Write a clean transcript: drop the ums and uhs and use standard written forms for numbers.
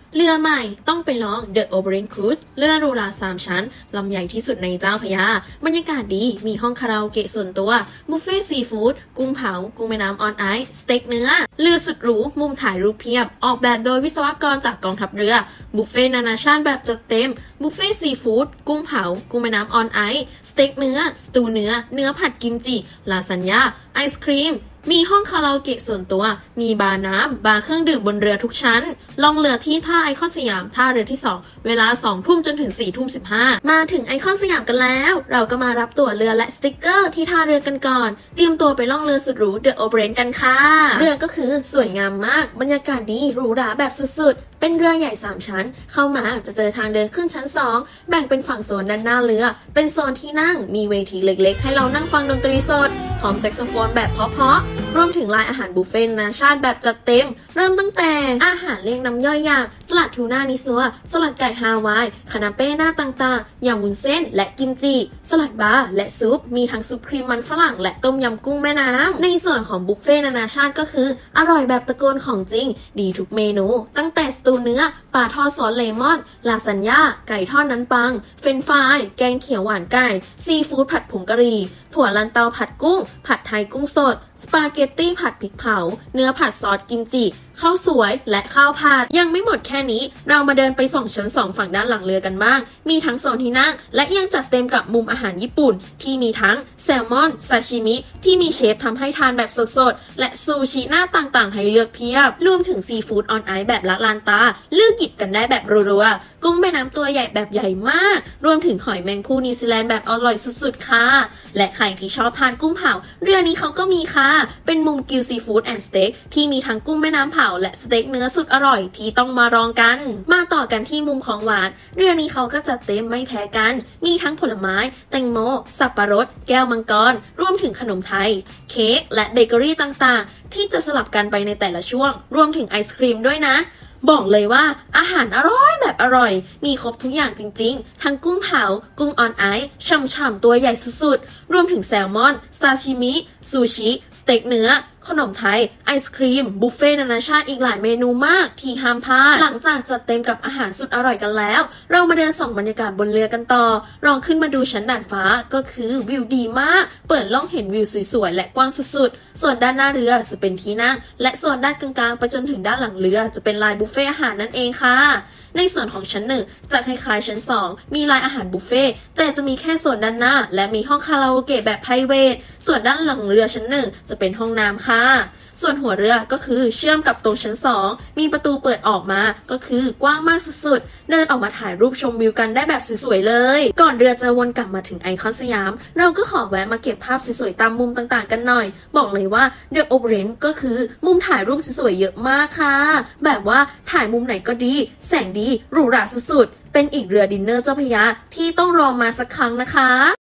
เรือใหม่ต้องไปลอง The Oberyn Cruise เรือหรูหรา3 ชั้นลำใหญ่ที่สุดในเจ้าพระยาบรรยากาศดีมีห้องคาราโอเกะส่วนตัวบุฟเฟ่ซีฟู้ดกุ้งเผากุ้งแม่น้ำออนไอซ์สเต็กเนื้อเรือสุดหรูมุมถ่ายรูปเพียบออกแบบโดยวิศวกรจากกองทัพเรือบุฟเฟ่นานาชาติแบบจัดเต็มบุฟเฟ่ซีฟู้ดกุ้งเผากุ้งแม่น้ำออนไอซ์สเต็กเนื้อสตูเนื้อผัดกิมจิลาซานญ่าไอศครีมมีห้องคาราโอเกะส่วนตัวมีบาร์น้ำบาร์เครื่องดื่มบนเรือทุกชั้นลองเรือที่ท่าไอคอนสยามท่าเรือที่2เวลา 2 ทุ่มจนถึง 4 ทุ่ม 15มาถึงไอคอนสยามกันแล้วเราก็มารับตั๋วเรือและสติ๊กเกอร์ที่ท่าเรือกันก่อนเตรียมตัวไปล่องเรือสุดหรู The Oberyn กันค่ะเรือก็คือสวยงามมากบรรยากาศดีหรูหราแบบสุดๆเป็นเรือใหญ่3 ชั้นเข้ามาจะเจอทางเดินขึ้นชั้น2แบ่งเป็นฝั่งโซนด้านหน้าเรือเป็นโซนที่นั่งมีเวทีเล็กๆให้เรานั่งฟังดนตรีสดพร้อมแซกโซโฟนแบบเพราะๆรวมถึงรายอาหารบุฟเฟ่ต์นานาชาติแบบจัดเต็มเริ่มตั้งแต่อาหารเรียงน้ำย่อยอย่างสลัดทูน่านิซัวสลัดไก่ฮาวายคานาเป้หน้าต่างๆยำวุ้นเส้นและกิมจิสลัดบาร์และซุปมีทั้งซุปครีมมันฝรั่งและต้มยำกุ้งแม่น้ำในส่วนของบุฟเฟ่ต์นานาชาติก็คืออร่อยแบบตะโกนของจริงดีทุกเมนูตั้งแต่สตูเนื้อปลาทอดซอสเลมอนลาซานญ่าไก่ทอดนั้นปังเฟรนช์ฟรายแกงเขียวหวานไก่ซีฟู้ดผัดผงกะหรี่ถั่วลันเตาผัดกุ้งผัดไทยกุ้งสดสปาเกตตี้ผัดพริกเผาเนื้อผัดซอสกิมจิข้าวสวยและข้าวผัดยังไม่หมดแค่นี้เรามาเดินไปส่องชั้น2ฝั่งด้านหลังเรือกันบ้างมีทั้งโซนที่นั่งและยังจัดเต็มกับมุมอาหารญี่ปุ่นที่มีทั้งแซลมอนซาชิมิที่มีเชฟทำให้ทานแบบสดๆและซูชิหน้าต่างๆให้เลือกเพียบรวมถึงซีฟู้ดออนไอซ์แบบละลานตาเลือกหยิบกันได้แบบรัวๆกุ้งแม่น้ำตัวใหญ่แบบใหญ่มากรวมถึงหอยแมงภู่นิวซีแลนด์แบบอร่อยสุดๆค่ะและใครที่ชอบทานกุ้งเผาเรือนี้เขาก็มีค่ะเป็นมุมกิลซีฟู้ดแอนด์สเต็กที่มีทั้งกุ้งแม่น้ำเผาและสเต็กเนื้อสุดอร่อยที่ต้องมาลองกันมาต่อกันที่มุมของหวานเรือนี้เขาก็จัดเต็มไม่แพ้กันมีทั้งผลไม้แตงโมสับปะรดแก้วมังกรรวมถึงขนมไทยเค้กและเบเกอรี่ต่างๆที่จะสลับกันไปในแต่ละช่วงรวมถึงไอศครีมด้วยนะบอกเลยว่าอาหารอร่อยแบบอร่อยมีครบทุกอย่างจริงๆทั้งกุ้งเผากุ้งออนไอซ์ฉ่ำๆตัวใหญ่สุดๆรวมถึงแซลมอนซาชิมิซูชิสเต็กเนื้อขนมไทยไอศครีมบุฟเฟ่นานาชาติอีกหลายเมนูมากที่ห้ามพลาดหลังจากจัดเต็มกับอาหารสุดอร่อยกันแล้วเรามาเดินส่องบรรยากาศบนเรือกันต่อลองขึ้นมาดูชั้นดาดฟ้าก็คือวิวดีมากเปิดล่องเห็นวิวสวยๆและกว้างสุดๆส่วนด้านหน้าเรือจะเป็นที่นั่งและส่วนด้านกลางๆไปจนถึงด้านหลังเรือจะเป็นลายบุฟเฟ่อาหารนั่นเองค่ะในส่วนของชั้น1จะคล้ายๆชั้น2มีลายอาหารบุฟเฟ่แต่จะมีแค่ส่วนด้านหน้าและมีห้องคาราโอเกะแบบไพรเวทส่วนด้านหลังเรือชั้น1จะเป็นห้องน้ำค่ะส่วนหัวเรือก็คือเชื่อมกับตรงชั้น2มีประตูเปิดออกมาก็คือกว้างมากสุดๆเดินออกมาถ่ายรูปชมวิวกันได้แบบสวยๆเลยก่อนเรือจะวนกลับมาถึงไอคอนสยามเราก็ขอแวะมาเก็บภาพสวยๆตามมุมต่างๆกันหน่อยบอกเลยว่า The Oberyn ก็คือมุมถ่ายรูปสวยๆเยอะมากค่ะแบบว่าถ่ายมุมไหนก็ดีแสงดีหรูหราสุดๆเป็นอีกเรือดินเนอร์เจ้าพระยาที่ต้องรอมาสักครั้งนะคะ